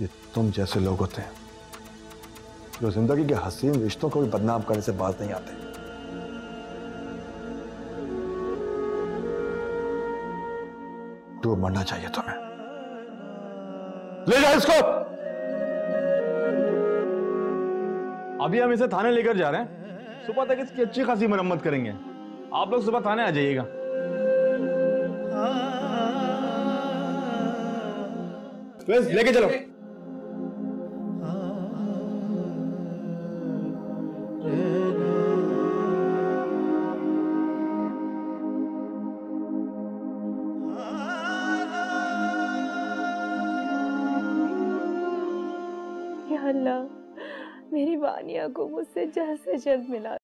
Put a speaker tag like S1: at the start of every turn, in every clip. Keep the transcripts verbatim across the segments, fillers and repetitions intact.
S1: ये तुम जैसे लोग होते हैं जो जिंदगी के हसीन रिश्तों को भी बदनाम करने से बाज नहीं आते। तो मरना चाहिए तुम्हें। ले जाओ इसको।
S2: अभी हम इसे थाने लेकर जा रहे हैं, सुबह तक इसकी अच्छी खासी मरम्मत करेंगे। आप लोग सुबह थाने आ जाइएगा। बस लेके चलो।
S3: या अल्लाह, मेरी वानिया को मुझसे जल्द से जल्द मिला।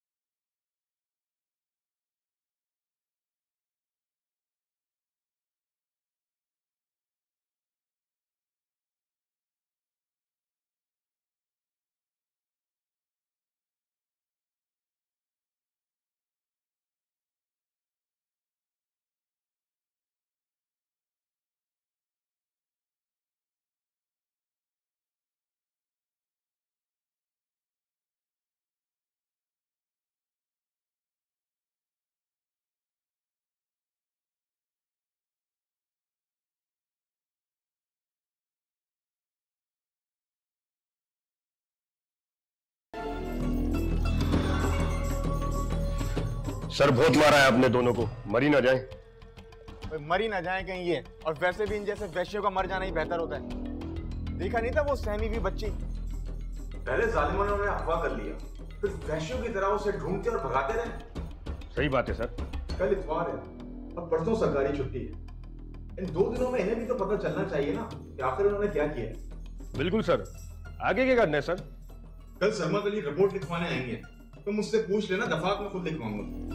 S4: सर बहुत मारा है आपने दोनों को, मरी ना जाए।
S2: मरी ना जाए कहीं ये, और वैसे भी इन जैसे वैश्यों का मर जाना ही बेहतर होता है। देखा नहीं था वो सहमी हुई बच्ची, पहले जालिमों ने उन्हें अगवा कर लिया, फिर वैश्यों की तरह उसे ढूंढते और भगाते रहे।
S4: सही बात है सर।
S2: कल इतवार है, अब परसों सरकारी छुट्टी है। इन दो दिनों में इन्हें भी तो पता चलना चाहिए ना कि आखिर उन्होंने क्या किया है।
S4: बिल्कुल सर, आगे क्या करना है सर?
S2: कल सरमद अली रिपोर्ट लिखवाने आएंगे, तो मुझसे पूछ लेना, दफात में खुद लिखवाऊंगा।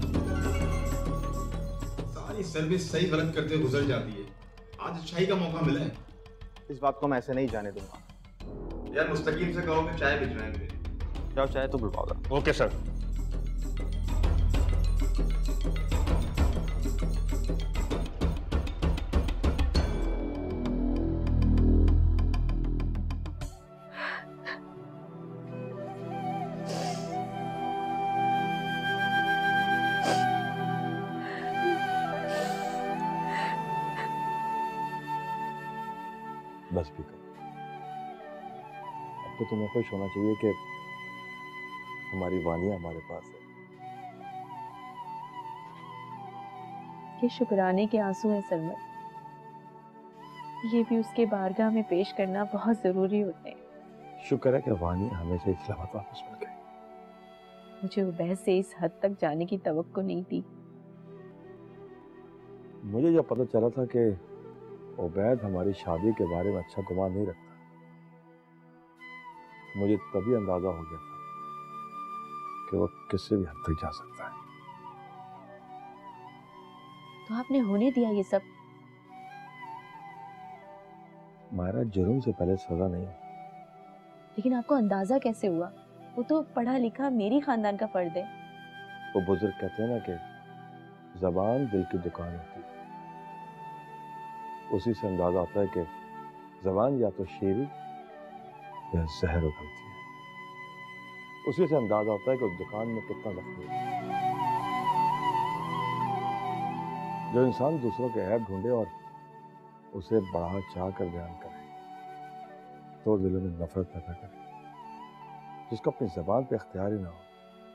S2: सारी सर्विस सही गलत करते गुजर जाती है, आज अच्छाई का मौका मिला है। इस बात को मैं ऐसे नहीं जाने दूंगा। यार मुस्तकीम से कहो कि चाय भिजवाएं मेरे। जाओ चाय तो बुलवाओगा।
S4: Okay sir.
S1: बस भी करो। अब तो तुम्हें खुश होना चाहिए कि हमारी वानिया हमारे पास है।
S3: ये शुक्राने के आंसू हैं सरमद, ये भी उसके बारगाह में पेश करना बहुत जरूरी होते हैं।
S1: शुक्र है कि वानिया हमें से सलामत वापस मिल गई।
S3: मुझे उबैद से इस हद तक जाने की तवक्को नहीं थी।
S1: मुझे जब पता चला था कि उबैद हमारी शादी के बारे में अच्छा गुमान नहीं रखता, मुझे तभी अंदाजा हो गया था कि वो किसी भी हद तक जा सकता है।
S3: तो आपने होने दिया ये सब?
S1: मायरा, जुर्म से पहले सजा नहीं।
S3: लेकिन आपको अंदाजा कैसे हुआ? वो तो पढ़ा लिखा मेरी खानदान का फर्द है।
S1: वो बुजुर्ग कहते हैं ना कि जबान दिल की दुकान होती है। उसी से अंदाजा आता है कि जबान या तो शेरी या जहर उगलती है। उसी से अंदाजा होता है कि उस दुकान में कितना लफ्ज है। जो इंसान दूसरों के ऐब ढूंढे और उसे बढ़ा चाह कर बयान करे, तो दिलों में नफरत पैदा करे, जिसको अपनी जबान पे इख्तियार ही ना हो,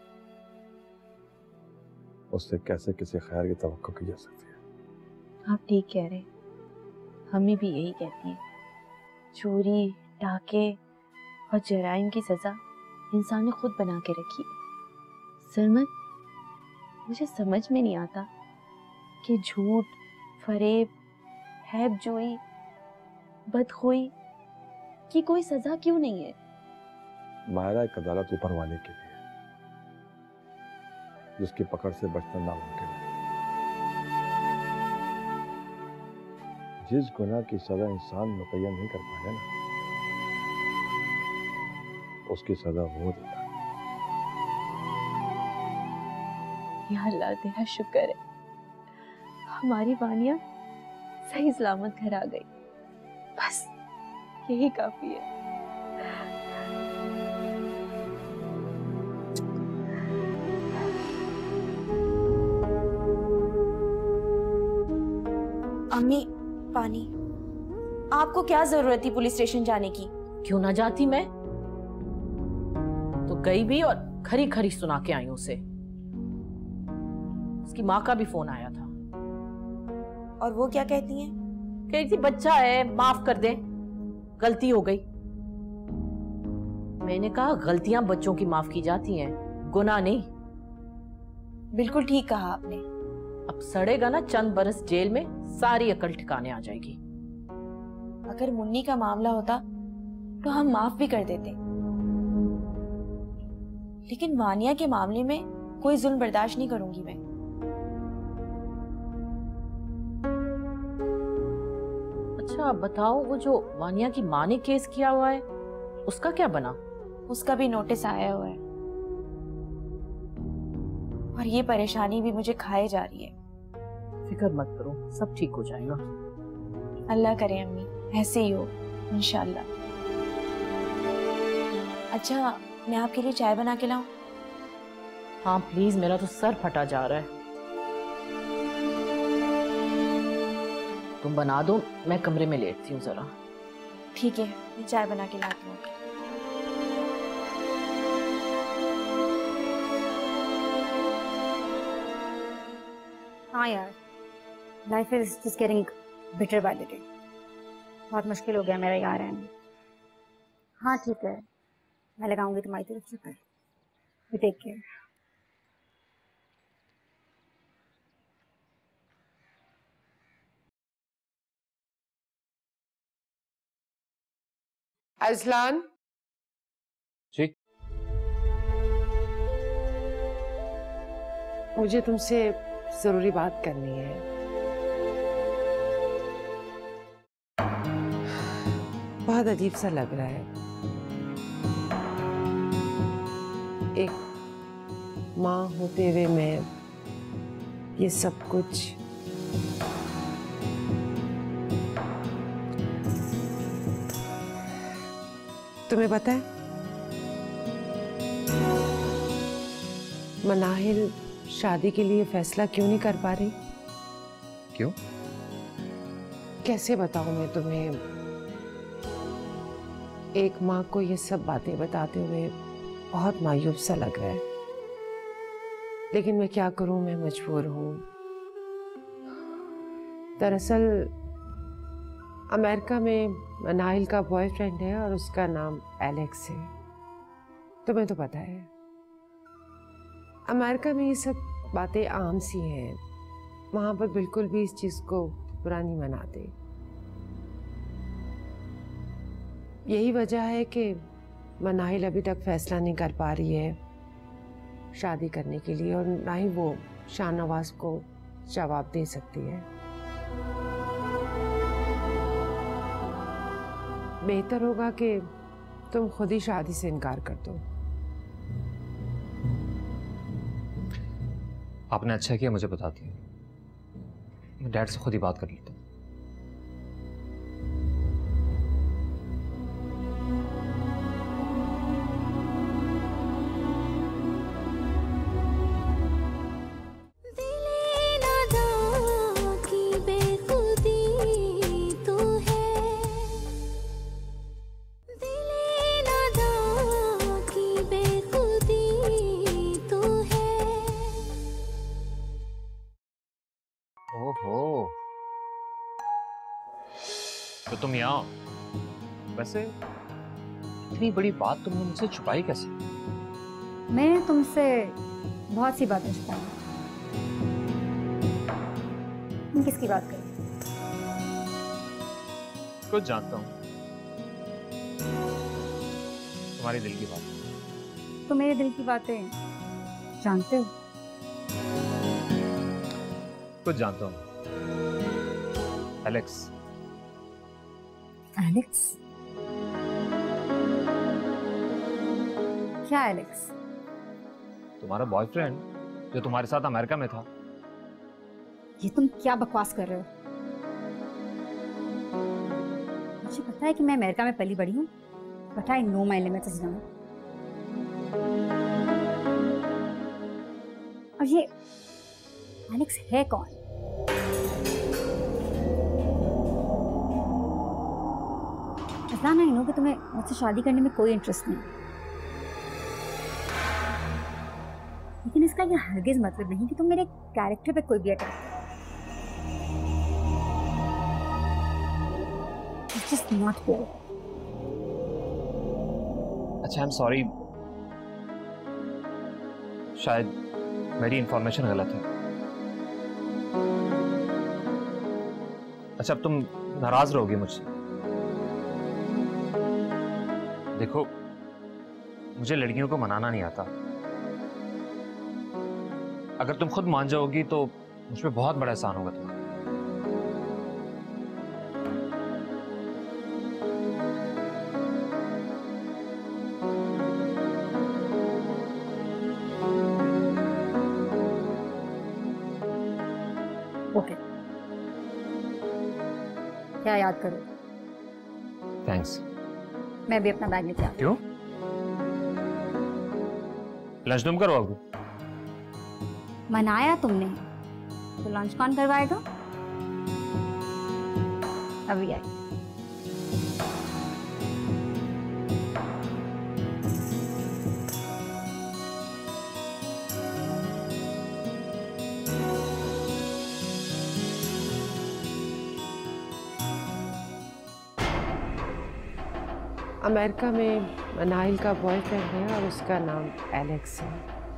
S1: उससे कैसे किसी खैर की तवक्को की जा सकती है?
S3: आप ठीक कह रहे हैं, हमें भी यही कहती है। चोरी, डाके और जराइम की सजा इंसान ने खुद बना के रखी है। सरमद, मुझे समझ में नहीं आता कि झूठ, फरेब, हैबजोई, बदखोई की कोई सजा क्यों नहीं है?
S1: मायरा, एक अदालत ऊपर वाले के लिए, जिसकी पकड़ से बचना नामुमकिन है। जिस गुनाह की सजा इंसान मुतय्यन नहीं कर पाया ना, उसकी सजा वो देता है।
S3: या अल्लाह, तेरा शुक्र है, हमारी वानिया सही सलामत घर आ गई। बस यही काफी है।
S5: अम्मी, पानी। आपको क्या जरूरत थी पुलिस स्टेशन जाने की?
S6: क्यों ना जाती मैं? तो गई भी और खरी खरी सुना के आई उसे। उसकी माँ का भी फोन आया था।
S5: और वो क्या कहती हैं?
S6: कह रही थी बच्चा है, माफ कर दे, गलती हो गई। मैंने कहा गलतियां बच्चों की माफ की जाती हैं, गुनाह नहीं।
S5: बिल्कुल ठीक कहा आपने।
S6: अब सड़ेगा ना चंद बरस जेल में, सारी अकल ठिकाने आ जाएगी।
S5: अगर मुन्नी का मामला होता तो हम माफ भी कर देते, लेकिन वानिया के मामले में कोई जुल्म बर्दाश्त नहीं करूंगी मैं।
S6: अच्छा बताओ, वो जो वानिया की माँ ने केस किया हुआ है उसका क्या बना?
S5: उसका भी नोटिस आया हुआ है और ये परेशानी भी मुझे खाए जा रही है।
S6: फिक्र मत करो, सब ठीक हो जाएगा।
S5: अल्लाह करे अम्मी, ऐसे ही हो इंशाल्लाह। अच्छा, मैं आपके लिए चाय बना के लाऊं?
S6: हाँ प्लीज, मेरा तो सर फटा जा रहा है। तुम बना दो, मैं कमरे में लेटती हूँ जरा।
S5: ठीक है, मैं चाय बना के लाती हूँ।
S7: हाँ यार, life is just getting bitter by the day. बहुत मुश्किल हो गया मेरा यार रहना। हाँ ठीक है, मैं लगाऊंगी तुम्हारी तरफ चक्कर। You take care.
S8: Ajlan
S4: ji,
S8: मुझे तुमसे जरूरी बात करनी है। बहुत अजीब सा लग रहा है। एक माँ होते हुए मैं ये सब कुछ तुम्हें पता है, मनाहिल शादी के लिए फैसला क्यों नहीं कर पा रही?
S2: क्यों?
S8: कैसे बताऊं मैं तुम्हें? एक माँ को ये सब बातें बताते हुए बहुत मायूब सा लग रहा है, लेकिन मैं क्या करूं, मैं मजबूर हूं। दरअसल अमेरिका में मनाहिल का बॉयफ्रेंड है और उसका नाम एलेक्स है। तुम्हें तो पता है अमेरिका में ये सब बातें आम सी हैं। वहां पर बिल्कुल भी इस चीज को बुरा नहीं मनाते। यही वजह है कि मनाहिल अभी तक फैसला नहीं कर पा रही है शादी करने के लिए, और ना ही वो शाहनवाज को जवाब दे सकती है। बेहतर होगा कि तुम खुद ही शादी से इनकार कर दो।
S2: आपने अच्छा किया मुझे बता दिया। मैं डैड से खुद ही बात कर लेता हूँ। ओहो, तो तुम यहाँ? वैसे इतनी बड़ी बात तुमने मुझसे छुपाई कैसे?
S7: मैंने तुमसे बहुत सी बातें छुपाई। तुम किसकी बात कर रहे हो?
S2: कुछ जानता हूँ, तुम्हारे दिल की बात।
S7: तो मेरे दिल की बातें जानते हो?
S2: कुछ जानता हूँ। एलेक्स।
S7: एलेक्स? क्या एलेक्स?
S2: तुम्हारा बॉयफ्रेंड जो तुम्हारे साथ अमेरिका में था।
S7: ये तुम क्या बकवास कर रहे हो? मुझे पता है कि मैं अमेरिका में पली बड़ी हूँ, but I know my limits now. और ये एलेक्स है कौन? अज़लान, आई नो कि तुम्हें मुझसे शादी करने में कोई इंटरेस्ट नहीं, लेकिन इसका ये हरगिज मतलब नहीं कि तुम मेरे कैरेक्टर पे कोई भी अटैक करो। It's just not fair.
S4: अच्छा, आई एम सॉरी, शायद मेरी इंफॉर्मेशन गलत है। अच्छा, अब तुम नाराज रहोगी मुझसे। देखो, मुझे लड़कियों को मनाना नहीं आता। अगर तुम खुद मान जाओगी तो मुझ पे बहुत बड़ा एहसान होगा तुम्हारा।
S7: ओके, क्या याद करो?
S4: थैंक्स।
S7: मैं भी अपना बैग लेके आती
S4: क्यों? लंच तुम करवाओगे?
S7: मनाया तुमने तो लंच कौन करवाएगा? अभी आई।
S8: अमेरिका में मनाइल का बॉयफ्रेंड है और उसका नाम एलेक्स है।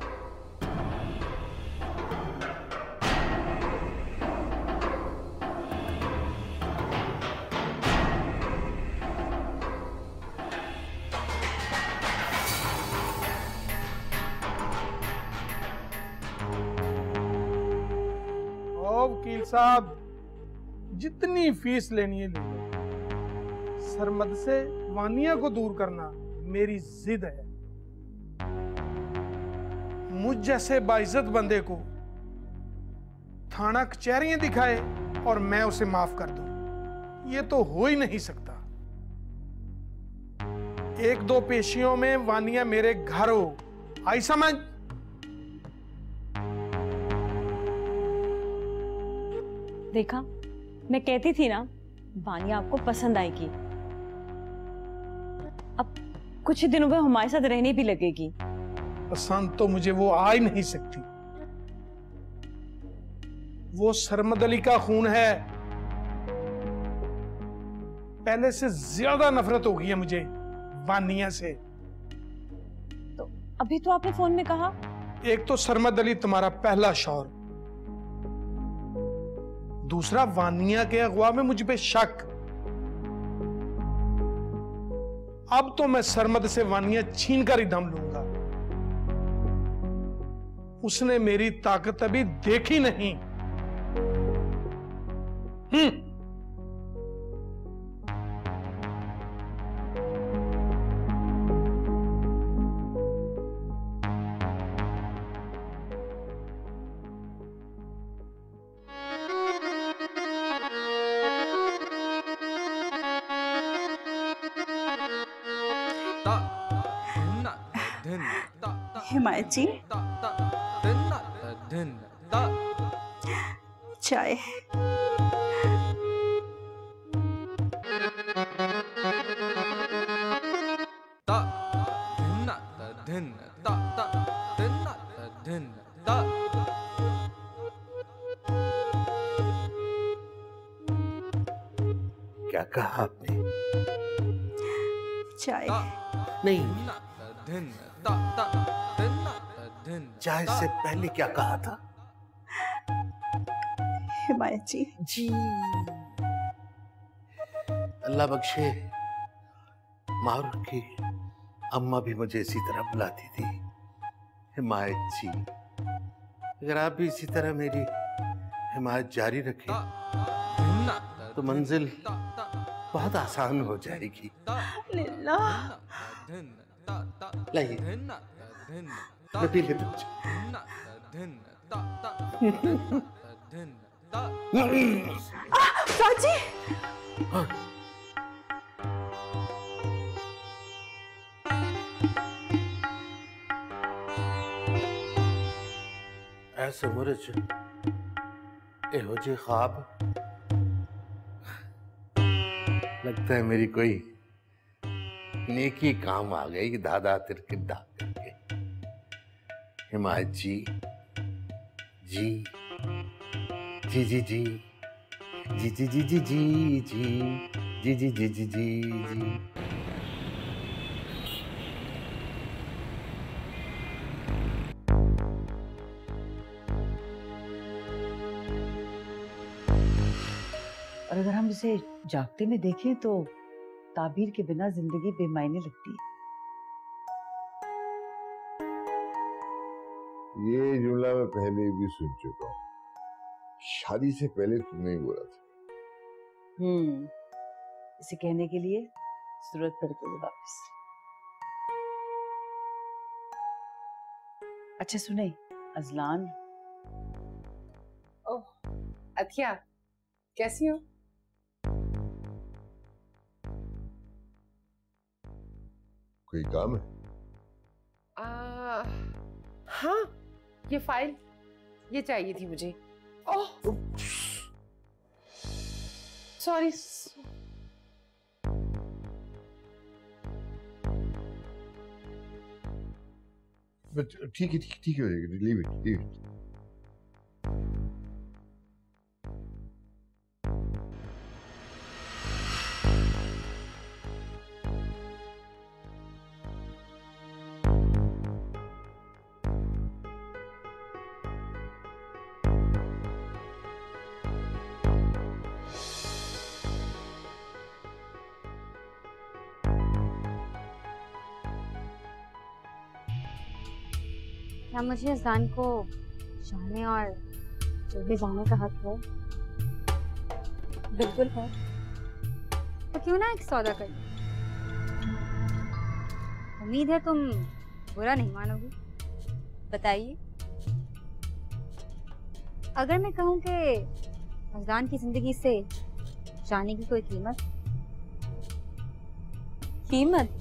S9: वकील साहब, जितनी फीस लेनी है ले लो। सरमद से वानिया को दूर करना मेरी जिद है। मुझ जैसे बाइज्जत बंदे को थाना कचहरियां दिखाए और मैं उसे माफ कर दूं, ये तो हो ही नहीं सकता। एक दो पेशियों में वानिया मेरे घर हो, आई समझ?
S3: देखा, मैं कहती थी ना, वानिया आपको पसंद आएगी। अब कुछ ही दिनों में हमारे साथ रहने भी लगेगी।
S9: पसंद तो मुझे वो आ ही नहीं सकती। वो सरमद अली का खून है। पहले से ज्यादा नफरत हो गई है मुझे वानिया से।
S3: तो अभी तो आपने फोन में कहा।
S9: एक तो सरमद अली तुम्हारा पहला शौहर, दूसरा वानिया के अगवा में मुझ पे शक। अब तो मैं सरमद से वानिया छीन कर ही दम लूंगा। उसने मेरी ताकत अभी देखी नहीं। हम्म
S3: हिमायत जी, चाय।
S10: क्या कहा आपने?
S3: चाय
S10: नहीं, चाय से पहले क्या कहा था?
S3: हिमायत जी।
S10: जी, अल्लाह बख्शे, मारूफ की अम्मा भी मुझे इसी तरह बुलाती थी, हिमायत जी। अगर आप भी इसी तरह मेरी हिमायत जारी रखें तो मंजिल बहुत आसान हो जाएगी।
S3: लिल्ला।
S10: लाइए, मैं पी लेता हूँ।
S3: साची।
S10: ऐसे मुझे एहो जे ख्वाब लगता है मेरी कोई नेकी काम आ गई कि दादा तिरकिदा करके। हिमायत जी जी जी जी जी जी जी जी जी जी जी जी जी जी जी जी जी।
S11: और अगर हम इसे जागते में देखें तो ताबीर के बिना जिंदगी बेमायने लगती है।
S12: ये जुमला मैं पहले भी सुन चुका हूँ, शादी से पहले तुमने ही बोला था।
S11: हम्म, इसे कहने के लिए जरूरत पड़ती है वापस। अच्छा सुने अजलान।
S8: ओह अथिया, कैसी हो?
S12: कोई काम है?
S8: आ, हाँ, ये फाइल ये चाहिए थी मुझे। Oh sorry.
S12: ठीक है ठीक ठीक है, लीव इट लीव इट।
S7: क्या मुझे अजलान को जाने और जल्दी जाने का हक है? बिल्कुल है। तो क्यों ना एक सौदा कर? उम्मीद है तुम बुरा नहीं मानोगी। बताइए, अगर मैं कहूँ कि अजलान की जिंदगी से जाने की कोई कीमत कीमत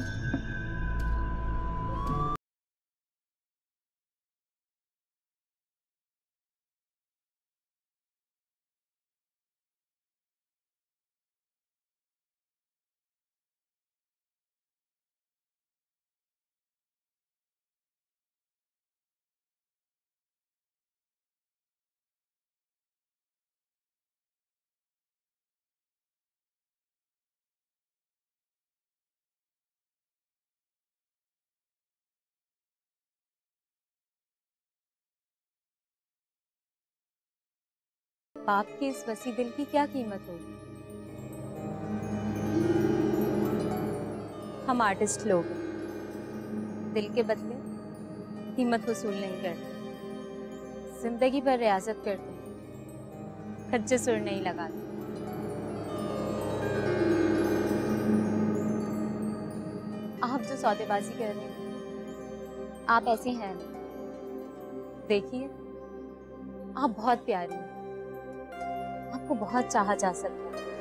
S7: बाप के इस वसी दिल की क्या कीमत होगी? हम आर्टिस्ट लोग दिल के बदले कीमत वसूल नहीं करते, जिंदगी भर रियाजत करते, कच्चे सुर नहीं लगाते। आप जो सौदेबाजी कर रहे हैं, आप ऐसे हैं। देखिए, आप बहुत प्यारी हैं, आपको बहुत चाहा जा सकता है,